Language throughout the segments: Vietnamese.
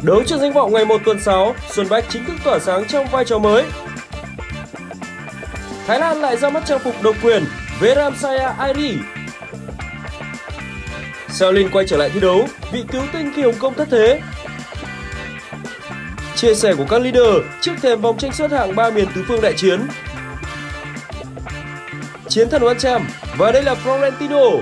Đấu trường danh vọng ngày 1 tuần 6, Xuân Bách chính thức tỏa sáng trong vai trò mới. Thái Lan lại ra mắt trang phục độc quyền Veramsaya Airi. Sao Linh quay trở lại thi đấu, bị cứu tinh khi Hồng Kông thất thế. Chia sẻ của các leader trước thềm vòng tranh suất hạng 3 miền tứ phương đại chiến. Chiến thần One Champ và đây là Florentino.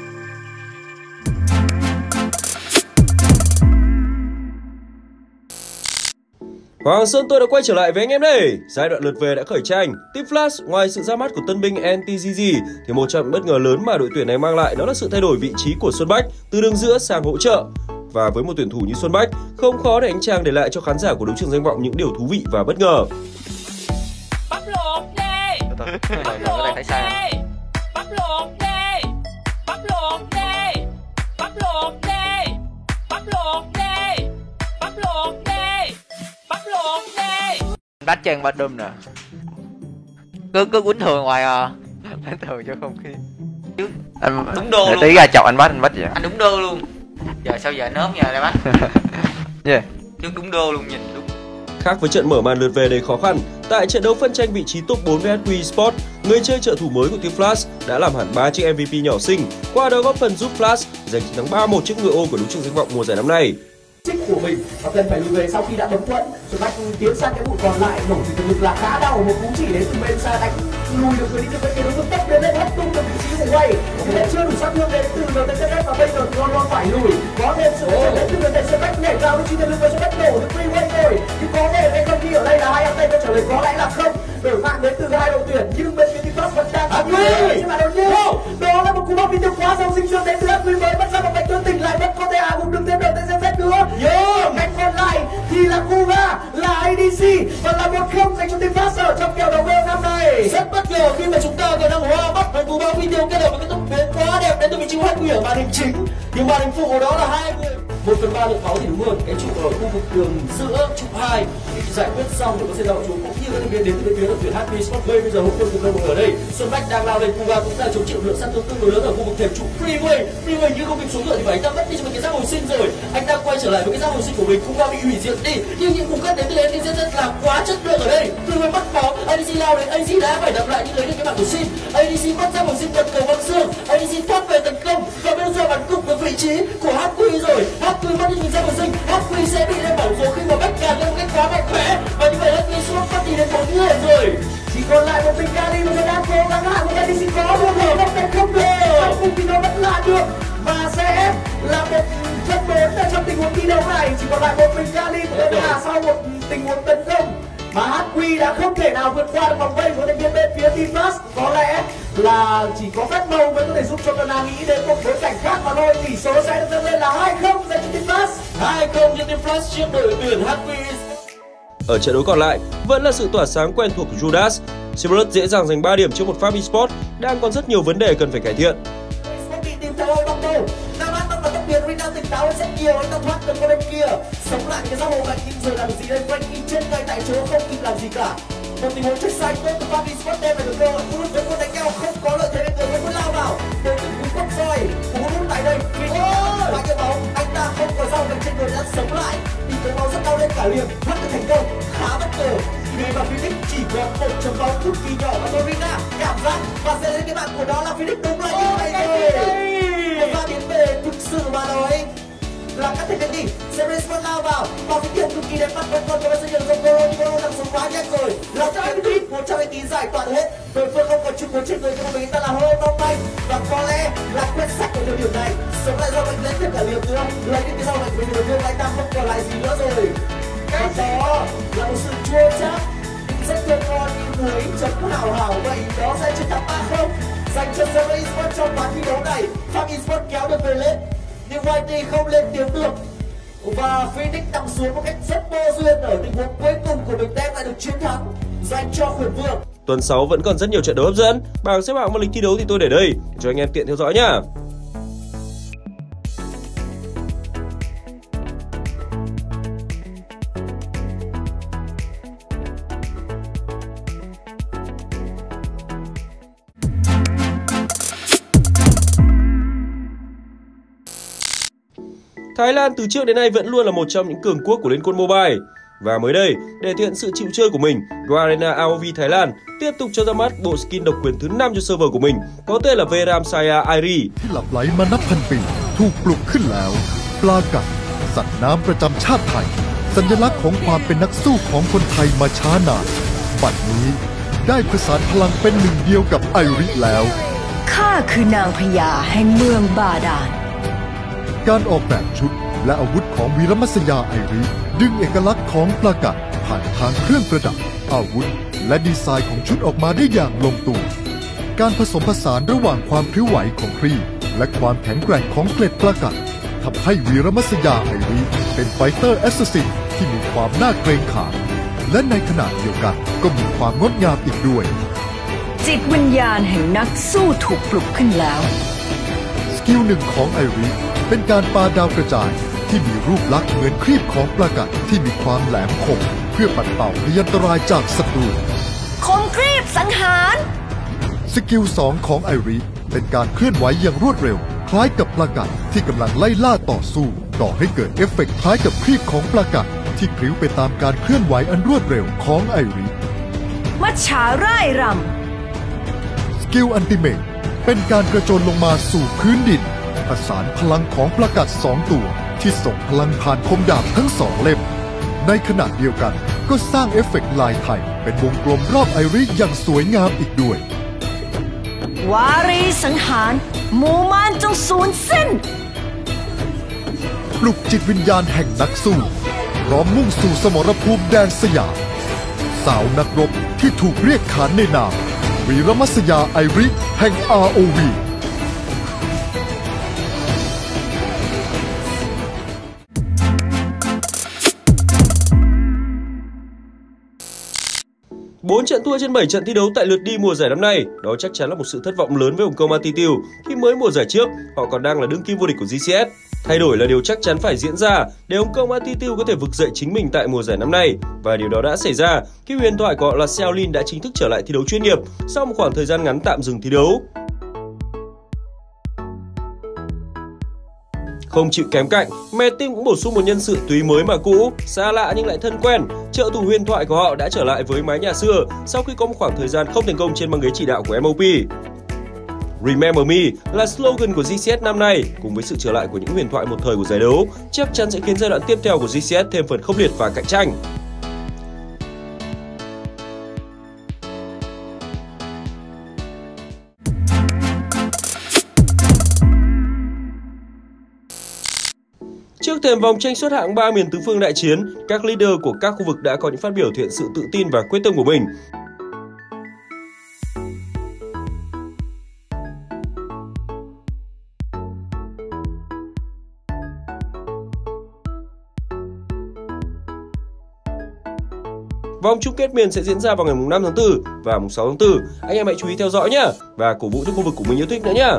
Hoàng Sơn tôi đã quay trở lại với anh em đây. Giai đoạn lượt về đã khởi tranh. Team Flash ngoài sự ra mắt của tân binh NTGG thì một trong bất ngờ lớn mà đội tuyển này mang lại đó là sự thay đổi vị trí của Xuân Bách từ đường giữa sang hỗ trợ. Và với một tuyển thủ như Xuân Bách, không khó để anh chàng để lại cho khán giả của đấu trường danh vọng những điều thú vị và bất ngờ. Bắp luộc đi. Bắp luộc đi. Bắp luộc đi. Bắp luộc đi. Bắp luộc đi. Bắp luộc đi. Bắp luộc đi. Bắp luộc đi. Đánh chân ba đâm nè. Cứ quýnh thường hoài à. Đánh thường cho không khí. Anh đúng đô luôn. Tí ra chọc anh bắt vậy. Anh đúng đô luôn. Giờ sao giờ nớm giờ đây bác. Yeah. Chứ đúng đô luôn, nhìn đúng. Khác với trận mở màn lượt về đầy khó khăn, tại trận đấu phân tranh vị trí top 4 với HQ Esports, người chơi trợ thủ mới của team Flash đã làm hẳn 3 chiếc MVP nhỏ xinh, qua đó góp phần giúp Flash giành chiến thắng 3-1 trước ngựa ô của đấu trường danh vọng mùa giải năm nay. Của mình và cần phải lùi về sau khi đã bấm thuẫn. Xuân Bách tiến sang cái bụi còn lại, nổ thì thực lực là khá đau, một cú chỉ đến từ bên xa đánh lùi được người đi từ bên kia, đối phương tốc đến lên hất tung được vị trí của quay, nhưng chưa đủ sát thương đến từ người tên Xuân và bây giờ thì Ron phải lùi. Có thêm sự hỗ trợ đến từ người tên Xuân Bách nhảy vào với chi tiết lực với Xuân Bách nổ được freeway rồi, nhưng có thể hay không khi ở đây là hai anh tay câu trả lời có lẽ là không. Đổi mạng đến từ hai đội tuyển nhưng bên phía team Flash vẫn đang trên bản đầu như đó là một cú bóng video quá sâu sinh trường đến từ HQ mới bắt ra một cảnh tuyến tỉnh lại vẫn có thể hạ gục được thêm đầu tên ZZ nữa. Cánh còn lại thì là Kuga, là ADC và là 1-0 dành cho team Flash ở trong kèo đầu game năm nay. Rất bất ngờ khi mà chúng ta còn đang hoa bắt với cú bóng video kết hợp với cái tốc biến quá đẹp đến từ vị trí HQ ở màn hình chính, nhưng màn hình phụ của đó là hai người. 1/3 lượng máu thì đúng hơn, cái trụ ở khu vực đường giữa trụ 2 khi giải quyết xong thì có sẽ đậu chúng cũng như các thành viên đến từ bên phía đội tuyển HQ Esports. Bây giờ hậu quân cùng đồng ở đây, Xuân Bách đang lao lên, Kuga cũng đang chống chịu lượng sát thương tương đối lớn ở khu vực thềm trụ freeway như không kịp xuống nữa thì phải anh ta mất đi cho mình cái giáp hồi sinh rồi. Anh ta quay trở lại với cái giáp hồi sinh của mình, Kuga bị hủy diệt đi, nhưng những cú cắt đến từ ADC rất là quá chất lượng ở đây. Freeway mất máu, ADC lao đến, ADC đã phải đập lại nhưng lấy được cái mạng của Sin. ADC mất giáp hồi sinh bật cầu băng xương, ADC thoát về tấn công và bây giờ bắn cục được vị trí của HQ rồi. HQ mất đi mình giáp hồi sinh, HQ sẽ bị lên bảng số khi mà Bách càn lên một cách quá mạnh mẽ và như vậy HQ xuống phát đi đến 4 người rồi. Chỉ còn lại một mình Kali mà đang cố gắng hạ một ADC có được rồi, không được, sau cùng thì nó vẫn là được và sẽ là một trận 4 ở trong tình huống thi đấu này. Chỉ còn lại một mình Kali của bên nhà sau một tình huống tấn công mà HQ đã không thể nào vượt qua được vòng vây của thành viên bên phía team Flash. Có lẽ là chỉ có phép màu mới có thể giúp cho Kana nghĩ đến một bối cảnh khác mà thôi. Tỷ số sẽ được dâng lên là 2-0 dành cho team Flash, 2-0 cho team Flash trước đội tuyển HQ. Ở trận đấu còn lại, vẫn là sự tỏa sáng quen thuộc của Judas. Cyberus dễ dàng giành 3 điểm trước một Pháp Esports đang còn rất nhiều vấn đề cần phải cải thiện. Bị tìm thấy ôi bóng đầu, Nam An là tốc biến, Rin đang tỉnh táo rất nhiều, anh ta thoát được qua bên kia, sống lại cái giáp hồ mạnh nhưng rồi làm gì đây? Frankie chết ngay tại chỗ không kịp làm gì cả. Một tình huống chết xanh tốt từ Pháp Esports đem về được cơ hội, Hút với quân đánh nhau không có lợi thế nên người vẫn lao vào, đối tượng cú quất roi, cú hút tại đây, vì bao nhiêu bóng, anh ta không có dao găm trên người đã sống lại, thì cái máu rất đau lên cả liền, thoát được thành công, khá bất ngờ. Vì mà Phoenix chỉ có một chấm bóng cực kỳ nhỏ và Torina cảm giác và sẽ lên cái bạn của đó là Phoenix đúng là như vậy rồi. Một pha biến về thực sự mà nói là các thành viên đi. Series vẫn lao vào và cái điểm cực kỳ đẹp mắt vẫn còn có sự nhận được Goro nhưng Goro đang sống quá nhanh rồi. Là cái tweet 109 giải tỏa hết. Đối phương không còn chung muốn trên người của mình ta là Holo Bay và có lẽ là quyết sách ở thời điểm này. Sống lại do mạnh lên thêm cả liều nữa. Lấy những cái dao mạnh với đối phương anh ta không còn lại gì nữa rồi. Cái đó là một sự chua chát rất thơm ngon như muối chấm hào hào vậy đó sẽ chiến thắng 3-0 dành cho Series Esports trong ván thi đấu này. Pháp Esports kéo được về lên nhưng YT không lên tiếng được và Phoenix nằm xuống một cách rất vô duyên ở tình huống cuối cùng của mình đem lại được chiến thắng dành cho Khuyển Vương. Tuần 6 vẫn còn rất nhiều trận đấu hấp dẫn. Bảng xếp hạng và lịch thi đấu thì tôi để đây cho anh em tiện theo dõi nhá. Thái Lan từ trước đến nay vẫn luôn là một trong những cường quốc của Liên quân Mobile. Và mới đây, để thể hiện sự chịu chơi của mình, Garena AOV Thái Lan tiếp tục cho ra mắt bộ skin độc quyền thứ 5 cho server của mình, có tên là Veramsaya Airi. ที่หลับไหลมานับพันปีถูกปลุกขึ้นแล้วปลากัดสัตว์น้ำประจำชาติไทยสัญลักษณ์ของความเป็นนักสู้ของคนไทยมาช้านานบัดนี้ได้ผสานพลังเป็นหนึ่งเดียวกับไอริแล้วข้าคือนางพญาแห่งเมืองบาดาลการออกแบบชุดและอาวุธของวีรมัสยาไอริดึงเอกลักษณ์ของปลากัดผ่านทางเครื่องประดับอาวุธและดีไซน์ของชุดออกมาได้อย่างลงตัวการผสมผสานระหว่างความพริ้วไหวของครีและความแข็งแกร่งของเกล็ดปลากัดทำให้วีรมัสยาไอริเป็นไฟเตอร์แอสซัสซินที่มีความน่าเกรงขามและในขณะเดียวกันก็มีความงดงามอีกด้วยจิตวิญญาณแห่งนักสู้ถูกปลุกขึ้นแล้วสกิลหนึ่งของไอริเป็นการปาดาวกระจายที่มีรูปลักษณ์เหมือนครีบของปลากัดที่มีความแหลมคมเพื่อปัดเป่าพยันตรายจากศัตรูคมกรีบสังหารสกิล2ของไอริเป็นการเคลื่อนไหวอย่างรวดเร็วคล้ายกับปลากัดที่กำลังไล่ล่าต่อสู้ก่อให้เกิดเอฟเฟกต์คล้ายกับครีบของปลากัดที่พลิ้วไปตามการเคลื่อนไหวอันรวดเร็วของไอริมัจฉาร่ายรสกิลอันติเมตเป็นการกระโจนลงมาสู่พื้นดินผสานพลังของปลากัด2ตัวที่ส่งพลังผ่านคมดาบทั้ง2เล่มในขณะเดียวกันก็สร้างเอฟเฟกต์ลายไทยเป็นวงกลมรอบไอริอย่างสวยงามอีกด้วยำวารีสังหารหมู่มารจงสูญสิ้นปลุกจิตวิญญาณแห่งนักสู้พร้อมมุ่งสู่สมรภูมิแดนสยามสาวนักรบที่ถูกเรียกขานในนามวีรมัสยาไอริแห่ง ROV 4 trận thua trên 7 trận thi đấu tại lượt đi mùa giải năm nay, đó chắc chắn là một sự thất vọng lớn với Hồng Kông Attitude khi mới mùa giải trước họ còn đang là đương kim vô địch của GCS. Thay đổi là điều chắc chắn phải diễn ra để Hồng Kông Attitude có thể vực dậy chính mình tại mùa giải năm nay, và điều đó đã xảy ra khi huyền thoại của họ là Shaolin đã chính thức trở lại thi đấu chuyên nghiệp sau một khoảng thời gian ngắn tạm dừng thi đấu. Không chịu kém cạnh, Mad Team cũng bổ sung một nhân sự tuy mới mà cũ, xa lạ nhưng lại thân quen. Trợ thủ huyền thoại của họ đã trở lại với mái nhà xưa sau khi có một khoảng thời gian không thành công trên băng ghế chỉ đạo của MOP. Remember Me là slogan của GCS năm nay, cùng với sự trở lại của những huyền thoại một thời của giải đấu, chắc chắn sẽ khiến giai đoạn tiếp theo của GCS thêm phần khốc liệt và cạnh tranh. Trước thềm vòng tranh suất hạng 3 miền tứ phương đại chiến, các leader của các khu vực đã có những phát biểu thể hiện sự tự tin và quyết tâm của mình. Vòng chung kết miền sẽ diễn ra vào ngày 5 tháng 4 và 6 tháng 4. Anh em hãy chú ý theo dõi nhé và cổ vũ cho khu vực của mình yêu thích nữa nhé.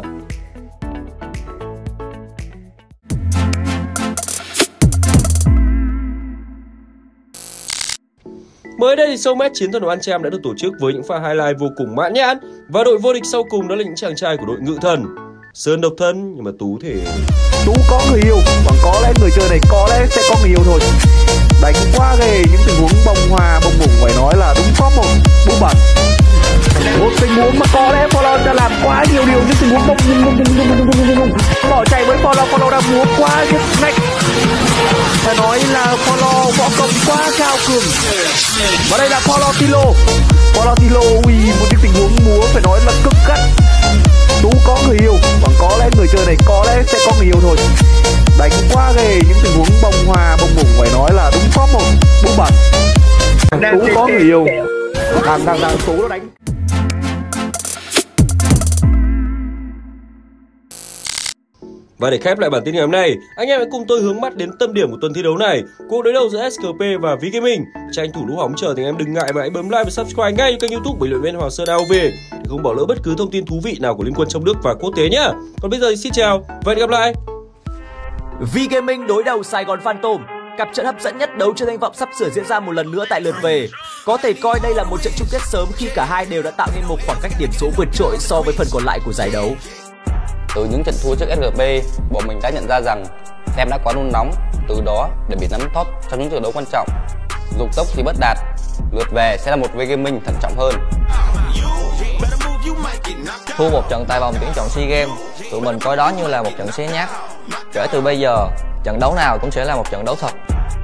Mới đây thì show match chiến thần Oan Cham đã được tổ chức với những pha highlight vô cùng mãn nhãn, và đội vô địch sau cùng đó là những chàng trai của đội Ngự Thần. Sơn độc thân nhưng mà Tú thì Tú có người yêu, và có lẽ người chơi này có lẽ sẽ có người yêu thôi. Đánh quá ghê, những tình huống bông hoa bông bùng phải nói là đúng top 1 bú bẩn. Một tình huống mà có lẽ Follow đã làm quá nhiều điều, những tình huống bông bỏ chạy với Follow đã múa quá nhức nách. Phải nói là Follow võ công quá cao cường. Và đây là Follow Tilo, một những tình huống múa phải nói là cực gắt. Tú có người yêu, và có lẽ người chơi này có lẽ sẽ có người yêu thôi. Đánh quá ghê, những tình huống bông hoa bông bùng phải nói là đúng top 1 bú bẩn. Tú có người yêu, đang Tú nó đánh. Và để khép lại bản tin ngày hôm nay, anh em hãy cùng tôi hướng mắt đến tâm điểm của tuần thi đấu này, cuộc đối đầu giữa SKP và VGaming. Tranh thủ lúc hóng chờ thì anh em đừng ngại và hãy bấm like và subscribe ngay cho kênh YouTube Bình luận viên Hoàng Sơn AOV để không bỏ lỡ bất cứ thông tin thú vị nào của liên quân trong nước và quốc tế nhé. Còn bây giờ thì xin chào và hẹn gặp lại. VGaming đối đầu Sài Gòn Phantom, cặp trận hấp dẫn nhất đấu cho danh vọng sắp sửa diễn ra một lần nữa tại lượt về. Có thể coi đây là một trận chung kết sớm khi cả hai đều đã tạo nên một khoảng cách điểm số vượt trội so với phần còn lại của giải đấu. Từ những trận thua trước SGP, bọn mình đã nhận ra rằng Xem đã quá nôn nóng, từ đó để bị nắm thóp trong những trận đấu quan trọng. Dục tốc thì bất đạt, lượt về sẽ là một V-Gaming thận trọng hơn. Thua một trận tại vòng tuyển chọn SEA Games, tụi mình coi đó như là một trận xé nhát. Kể từ bây giờ, trận đấu nào cũng sẽ là một trận đấu thật.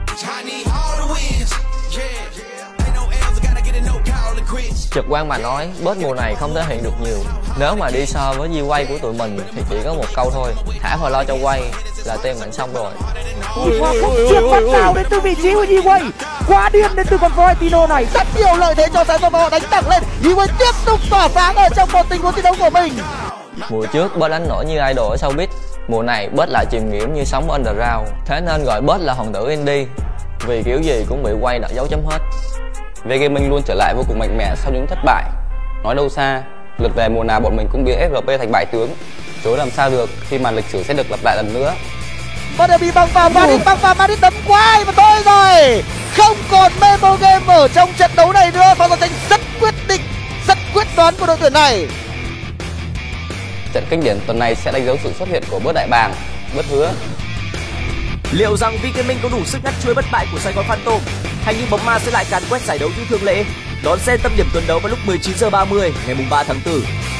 Trực quan mà nói, boss mùa này không thể hiện được nhiều. Nếu mà đi so với G-Way của tụi mình thì chỉ có một câu thôi: thả vào lo cho Way là team mình xong rồi. Không chiếc phát nào đến từ vị trí của G-Way. Quá điên đến từ con Florentino này. Rất nhiều lợi thế cho Sài Gòn, họ đánh thẳng lên. G-Way tiếp tục tỏa sáng ở trong một tình huống thi đấu của mình. Mùa trước boss đánh nổi như idol ở showbiz, mùa này boss lại chìm nghiễm như sóng underground. Thế nên gọi boss là hoàng tử indie, vì kiểu gì cũng bị Way đặt dấu chấm hết. V-Gaming luôn trở lại vô cùng mạnh mẽ sau những thất bại. Nói đâu xa, lượt về mùa nào bọn mình cũng biến FRP thành bại tướng. Chối làm sao được khi mà lịch sử sẽ được lặp lại lần nữa. Và đều bị băng vào Madrid đấm quái và thôi rồi. Không còn Memo Game ở trong trận đấu này nữa. Pha giao tranh rất quyết định, rất quyết đoán của đội tuyển này. Trận kinh điển tuần này sẽ đánh dấu sự xuất hiện của Bớt Đại Bàng, Bớt Hứa. Liệu rằng V-Gaming có đủ sức ngắt chuỗi bất bại của Sài Gòn Phantom, hay như bóng ma sẽ lại càn quét giải đấu như thường lệ? Đón xem tâm điểm tuần đấu vào lúc 19h30 ngày 3 tháng 4.